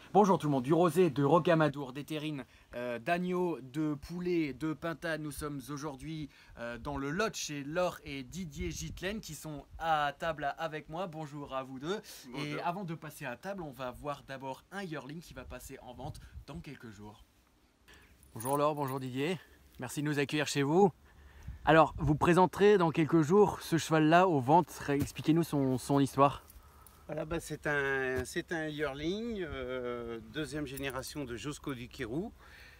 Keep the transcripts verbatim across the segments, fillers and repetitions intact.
Bonjour tout le monde, du rosé, de rocamadour, des terrines, euh, d'agneau, de poulet, de pintade. Nous sommes aujourd'hui euh, dans le Lot chez Laure et Didier Gitlen qui sont à table avec moi. Bonjour à vous deux. Bonjour. Et avant de passer à table, on va voir d'abord un yearling qui va passer en vente dans quelques jours. Bonjour Laure, bonjour Didier. Merci de nous accueillir chez vous. Alors, vous présenterez dans quelques jours ce cheval-là aux ventes. Expliquez-nous son, son histoire. Voilà, bah, c'est un, c'est un yearling, euh, deuxième génération de Josco du Kirou.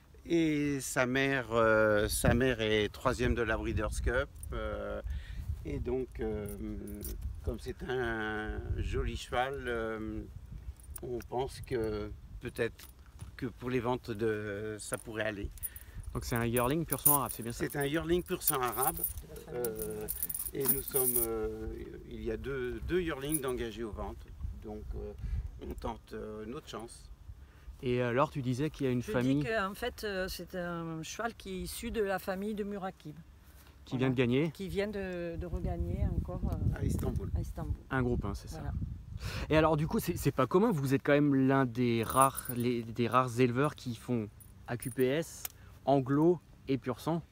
Et sa mère, euh, sa mère est troisième de la Breeders' Cup. Euh, et donc, euh, comme c'est un joli cheval, euh, on pense que peut-être que pour les ventes, de, ça pourrait aller. Donc c'est un yearling pur sang arabe, c'est bien ça? C'est un yearling pur sang arabe. Euh, et nous sommes, euh, il y a deux, deux yearlings d'engagés aux ventes. Donc euh, on tente euh, notre chance. Et alors tu disais qu'il y a une Je famille dis qu'en fait euh, c'est un cheval qui est issu de la famille de Murakib. qui Voilà. vient de gagner Qui vient de, de regagner encore euh, À Istanbul. à Istanbul. un groupe, hein, c'est ça. Voilà. Et alors du coup c'est pas commun, vous êtes quand même l'un des rares, les, des rares éleveurs qui font A Q P S, anglo et pur sang.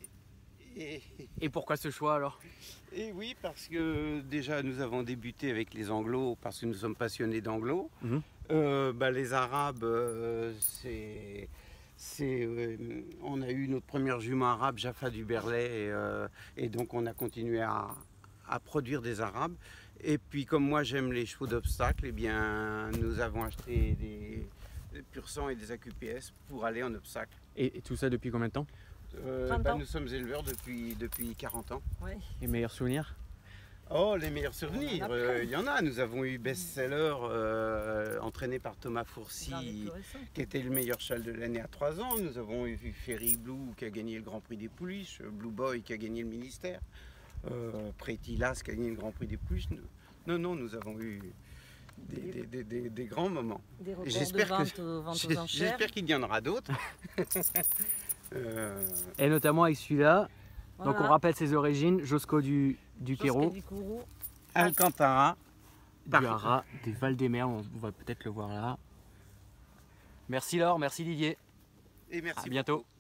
Et, Et pourquoi ce choix alors? et oui, parce que déjà nous avons débuté avec les anglos, parce que nous sommes passionnés d'anglo. Mhm. Euh, bah, les arabes, euh, c'est... c'est, euh, on a eu notre première jument arabe, Jaffa du Berlay, et, euh, et donc on a continué à, à produire des arabes. Et puis comme moi j'aime les chevaux d'obstacle, eh bien nous avons acheté des, des pur sang et des A Q P S pour aller en obstacle. Et, et tout ça depuis combien de temps? Euh, trente bah, ans. nous sommes éleveurs depuis, depuis quarante ans. Ouais. Les meilleurs souvenirs? Oh, les meilleurs souvenirs, On en a euh, plein. il y en a. Nous avons eu best-seller euh, entraîné par Thomas Dans les Fourcy, plus récents. qui était le meilleur cheval de l'année à trois ans. Nous avons eu Ferry Blue qui a gagné le Grand Prix des Pouliches, Blue Boy qui a gagné le Ministère, euh, Pretty Lass qui a gagné le Grand Prix des Pouliches. Non, non, nous avons eu des, des, des, des, des grands moments. Des records de J'espère vente, que- aux- ventes aux J'ai- enchères. J'espère qu'il y en aura d'autres. Euh, Et notamment avec celui-là. Donc on Voilà. rappelle ses origines, Josco du, du Josco Kirou, du Kourou. Alcantara. du Parfait. Hara, des Val-des-Mers, on va peut-être le voir là. Merci Laure, merci Didier, Et merci à bientôt. beaucoup.